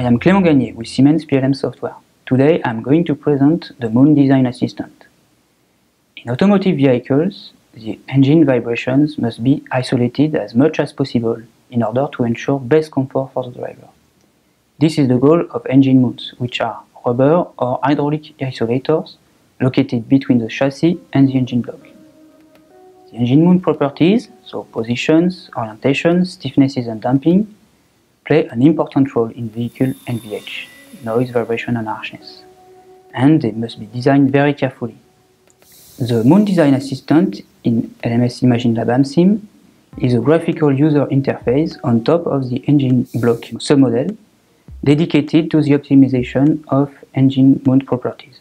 am Clément Ganier with Siemens PLM Software. Today I am going to present the Moon Design Assistant. In automotive vehicles, the engine vibrations must be isolated as much as possible in order to ensure best comfort for the driver. This is the goal of engine mounts, which are rubber or hydraulic isolators located between the chassis and the engine block. The engine mount properties, so positions, orientation, stiffnesses and damping, play an important role in vehicle NVH, noise, vibration and harshness, and they must be designed very carefully. The Moon Design Assistant in LMS Imagine.Lab Amesim is a graphical user interface on top of the engine block submodel dedicated to the optimization of engine mount properties.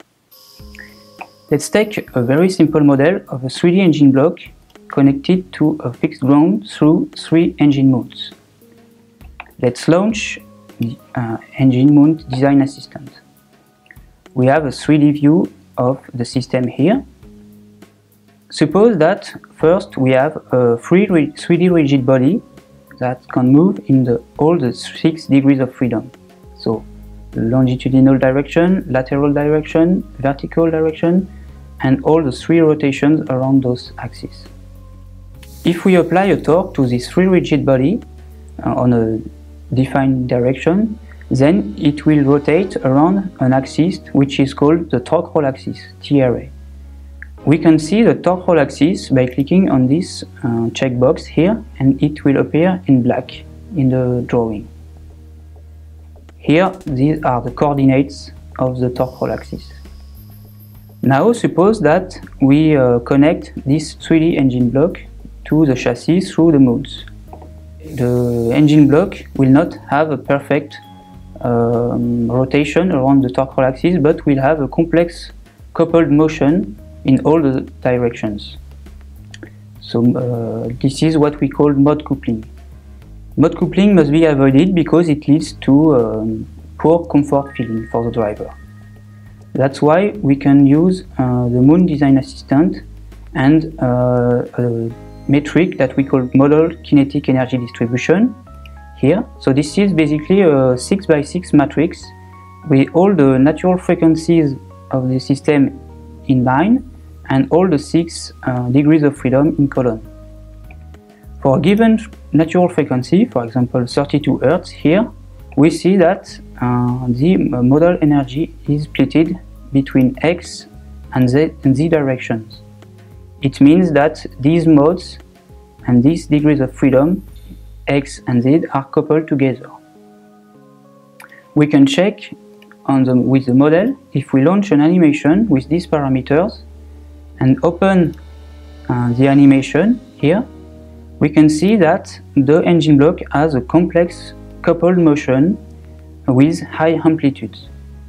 Let's take a very simple model of a 3D engine block connected to a fixed ground through 3 engine mounts. Let's launch the Engine Mount Design Assistant. We have a 3D view of the system here. Suppose that first we have a 3D rigid body that can move in all the 6 degrees of freedom. So longitudinal direction, lateral direction, vertical direction, and all the 3 rotations around those axes. If we apply a torque to this 3 rigid body on a defined direction, then it will rotate around an axis which is called the torque roll axis, TRA. We can see the torque roll axis by clicking on this checkbox here, and it will appear in black in the drawing. Here, these are the coordinates of the torque roll axis. Now suppose that we connect this 3D engine block to the chassis through the mounts. The engine block will not have a perfect rotation around the torque roll axis, but will have a complex coupled motion in all the directions. So this is what we call mode coupling. Mode coupling must be avoided because it leads to poor comfort feeling for the driver. That's why we can use the Moon Design Assistant and a metric that we call model kinetic energy distribution here. So this is basically a 6x6 matrix with all the natural frequencies of the system in line and all the 6 degrees of freedom in column. For a given natural frequency, for example 32 Hz here, we see that the model energy is splitted between X and Z directions. It means that these modes and these degrees of freedom, X and Z, are coupled together. We can check with the model if we launch an animation with these parameters and open the animation here. We can see that the engine block has a complex coupled motion with high amplitudes.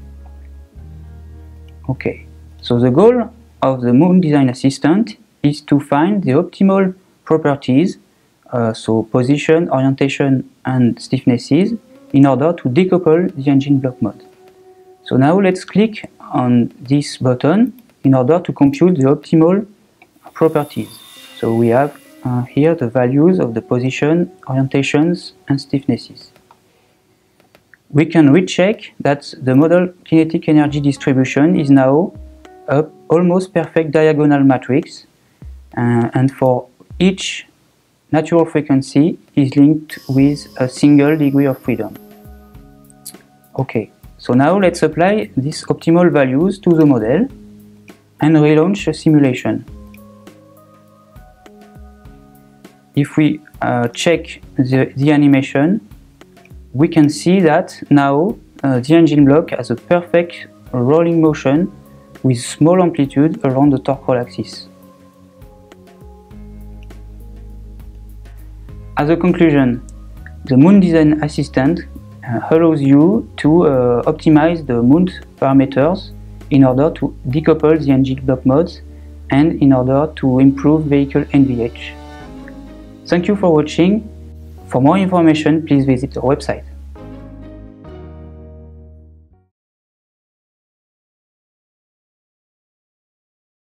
Okay, so the goal of the Moon Design Assistant is to find the optimal properties, so position, orientation and stiffnesses, in order to decouple the engine block mode. So now let's click on this button in order to compute the optimal properties. So we have here the values of the position, orientations and stiffnesses. We can recheck that the model kinetic energy distribution is now a almost perfect diagonal matrix, and for each natural frequency is linked with a single degree of freedom. Okay, so now let's apply these optimal values to the model and relaunch a simulation. If we check the animation, we can see that now the engine block has a perfect rolling motion with small amplitude around the torque roll axis. As a conclusion, the Moon Design Assistant allows you to optimize the mount parameters in order to decouple the engine block modes and in order to improve vehicle NVH. Thank you for watching. For more information, please visit our website.